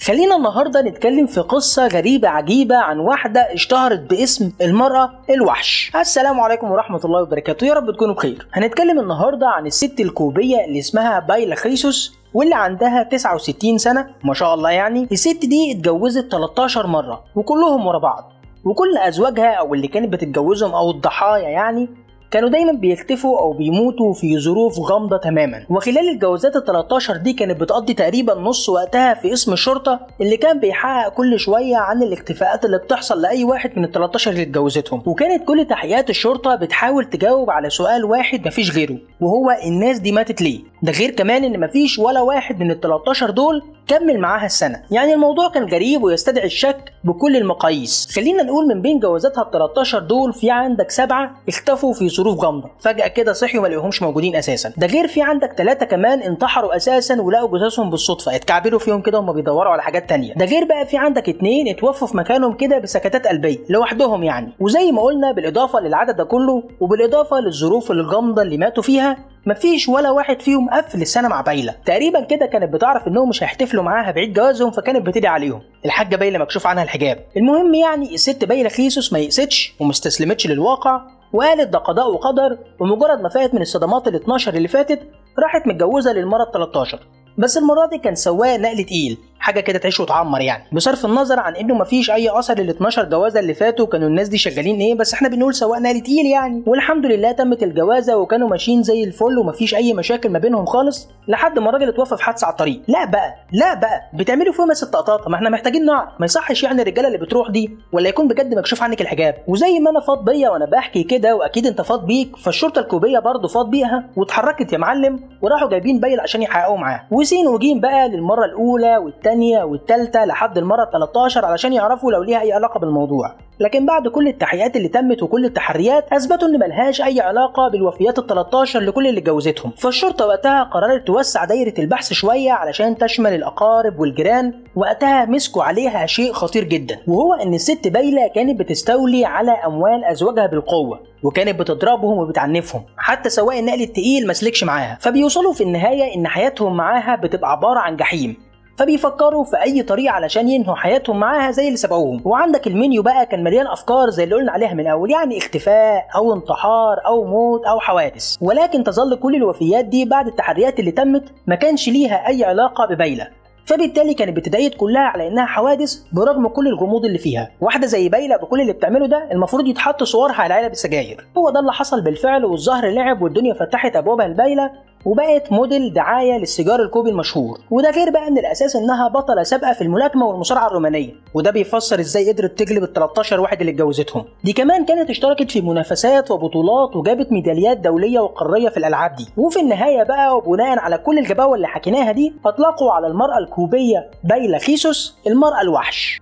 خلينا النهارده نتكلم في قصة غريبة عجيبة عن واحدة اشتهرت باسم المرأة الوحش. السلام عليكم ورحمة الله وبركاته، يا رب تكونوا بخير. هنتكلم النهارده عن الست الكوبية اللي اسمها بايلا خيسوس واللي عندها 69 سنة ما شاء الله. يعني الست دي اتجوزت 13 مرة وكلهم ورا بعض، وكل ازواجها او اللي كانت بتتجوزهم او الضحايا يعني كانوا دايما بيختفوا او بيموتوا في ظروف غامضه تماما. وخلال الجوازات ال13 دي كانت بتقضي تقريبا نص وقتها في اسم الشرطه اللي كان بيحقق كل شويه عن الاختفاءات اللي بتحصل لاي واحد من ال13 اللي اتجوزتهم. وكانت كل تحقيقات الشرطه بتحاول تجاوب على سؤال واحد مفيش غيره، وهو الناس دي ماتت ليه؟ ده غير كمان ان مفيش ولا واحد من ال13 دول كمل معاها السنه. يعني الموضوع كان غريب ويستدعي الشك بكل المقاييس. خلينا نقول من بين جوازاتها ال13 دول في عندك 7 اختفوا في ظروف غامضه، فجاه كده صحيوا ما لقوهمش موجودين اساسا. ده غير في عندك 3 كمان انتحروا اساسا ولقوا جثثهم بالصدفه، اتكعبلوا فيهم كده وهم بيدوروا على حاجات تانية. ده غير بقى في عندك 2 اتوفوا في مكانهم كده بسكتات قلبيه لوحدهم يعني. وزي ما قلنا بالاضافه للعدد ده كله وبالاضافه للظروف الغامضه اللي ماتوا فيها، مفيش ولا واحد فيهم قفل السنه مع بايلا. تقريبا كده كانت بتعرف انهم مش هيحتفلوا معاها بعيد جوازهم، فكانت بتدعي عليهم. الحاجه بايلا مكشوف عنها الحجاب. المهم يعني الست بايلا خيسوس ما يئستش ومستسلمتش للواقع، وقالت ده قضاء وقدر. ومجرد ما فاتت من الصدمات ال12 اللي فاتت راحت متجوزه للمره ال13. بس المره دي كان سواق نقل تقيل، حاجه كده تعيش وتعمر يعني. بصرف النظر عن انه مفيش اي اثر لل12 جوازه اللي فاتوا كانوا الناس دي شغالين ايه، بس احنا بنقول سواق نقل تقيل يعني. والحمد لله تمت الجوازه وكانوا ماشيين زي الفل ومفيش اي مشاكل ما بينهم خالص، لحد ما الراجل اتوفى في حادثه على الطريق. لا بقى بتعملوا فيهم بس الطقطاطه؟ ما احنا محتاجين نعرف. ما يصحش يعني الرجاله اللي بتروح دي ولا يكون بجد مكشوف عنك الحجاب. وزي ما انا فاض بيا وانا بحكي كده واكيد انت فاض بيك، فالشرطه الكوبيه برضه فاض بيها واتحركت يا معلم، وراحوا جايبين بايلا عشان يحققوا معاه. وسين وجيم بقى للمره الاولى والثانيه والثالثه لحد المره ال13 علشان يعرفوا لو ليها اي علاقه بالموضوع. لكن بعد كل التحقيقات اللي تمت وكل التحريات اثبتوا ان ملهاش اي علاقه بالوفيات ال13 لكل اللي اتجوزتهم. فالشرطه وقتها قررت توسع دايره البحث شويه علشان تشمل الاقارب والجيران. وقتها مسكوا عليها شيء خطير جدا، وهو ان الست بايلا كانت بتستولي على اموال ازواجها بالقوه، وكانت بتضربهم وبتعنفهم، حتى سواق النقل التقيل مسلكش معاها. فبيوصلوا في النهايه ان حياتهم معاها بتبقى عباره عن جحيم، فبيفكروا في اي طريقه علشان ينهوا حياتهم معاها زي اللي سبقوهم. وعندك المنيو بقى كان مليان افكار زي اللي قلنا عليها من الاول، يعني اختفاء او انتحار او موت او حوادث. ولكن تظل كل الوفيات دي بعد التحريات اللي تمت ما كانش ليها اي علاقه ببايلا، فبالتالي كانت بتتأيد كلها على انها حوادث برغم كل الغموض اللي فيها. واحده زي بايلا بكل اللي بتعمله ده المفروض يتحط صورها على علب السجاير. هو ده اللي حصل بالفعل، والظهر لعب والدنيا فتحت ابوابها لبايلا وبقت موديل دعايه للسيجار الكوبي المشهور. وده غير بقى ان الاساس انها بطله سابقه في الملاكمه والمصارعه الرومانيه، وده بيفسر ازاي قدرت تجلب ال13 واحد اللي اتجوزتهم. دي كمان كانت اشتركت في منافسات وبطولات وجابت ميداليات دوليه وقاريه في الالعاب دي. وفي النهايه بقى وبناء على كل الجباوه اللي حكيناها دي اطلقوا على المراه الكوبيه بايلا خيسوس المراه الوحش.